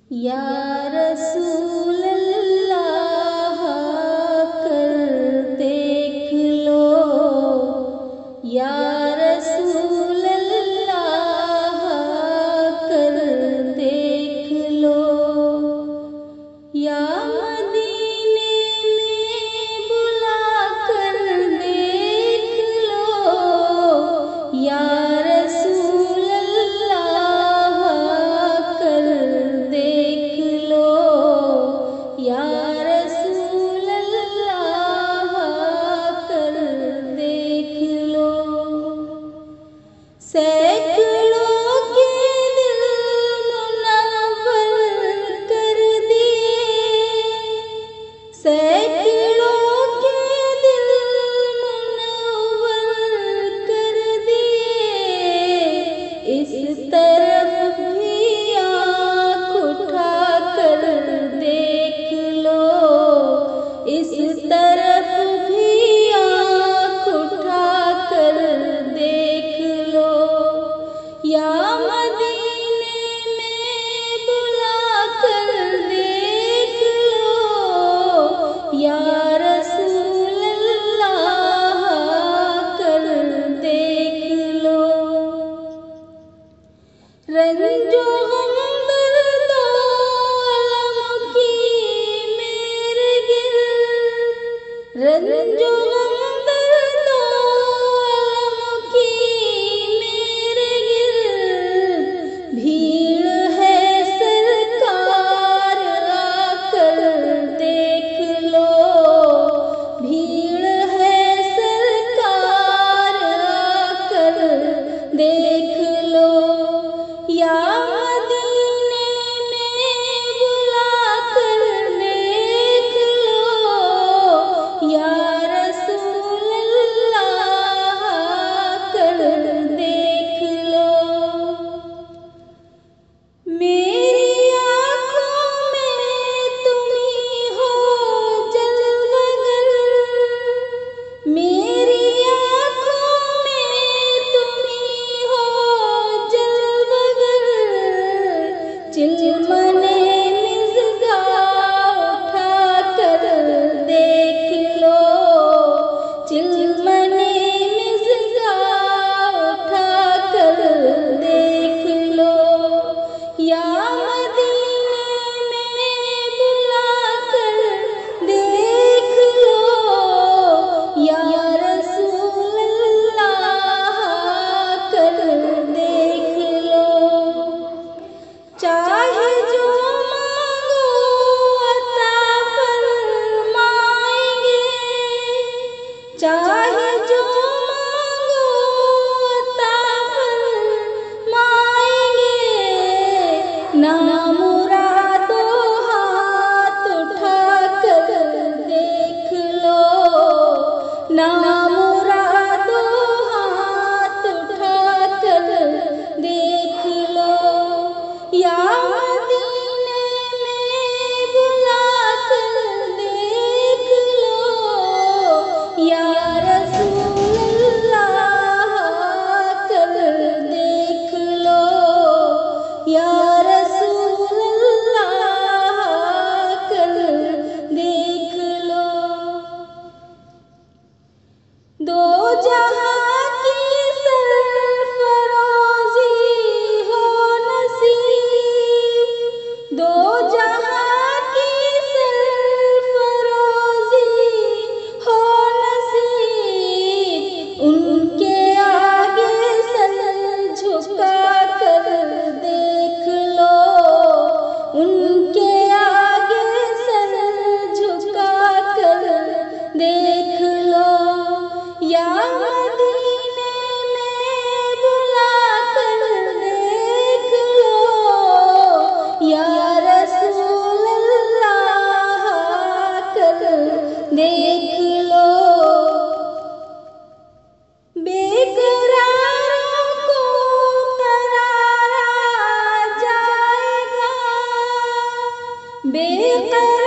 या रसूल अल्लाह कर देख लो, या रसूल अल्लाह कर देख लो, या मदीने में बुला कर देख लो, या रसूल अल्लाह कर देख लो, या रसूल अल्लाह कर देख लो। सैकड़ों के दिल मुनव्वर कर दिए, सैकड़ों के दिल मुनव्वर कर दिए। इस तरफ भी आँख उठा कर देख लो, इस तरफ भी आँख उठा कर देख लो, या मदीने में बुला कर देख लो, या रसूल अल्लाह कर देख लो। रंजो गम दर्द अलम की मेरे गिर, रंजो गम दर्द अलम की मेरे गिर। भीड़ है सरकार आकर देख लो, भीड़ है सरकार आकर देख लो, या मदीने में बुला कर देख लो, या रसूल अल्लाह कर देख लो। मेरी आँखों में तुम ही हो जलवगर, मेरी आँखों में तुम ही हो जलवगर। चिलमने मिज़गाह उठा कर देख लो, चिलमने मिज़गाह उठा कर देख लो, या मदीने में बुला कर देख लो, या रसूल अल्लाह कर देख लो। चाहे जो मांगो अता फरमाएंगे, चाहे जो मांगो अता फरमाएंगे। ना मुरादो हाथ उठा कर देख लो, ना मुरादो हाथ उठा कर देख लो, या मदीने में बुला कर देख लो, या रसूल अल्लाह कर देख लो, या रसूल अल्लाह कर देख लो। दो जहां की सरफरोजी हो नसीब, दो जहां की सरफरोजी हो नसीब। उनके आगे सर झुका कर देख लो, उनके आगे सर झुका कर देख लो, या मदीने में बुला कर देख लो, या रसूल अल्लाह कर देख लो। बेकरारों को करारा जाएगा, बेकरार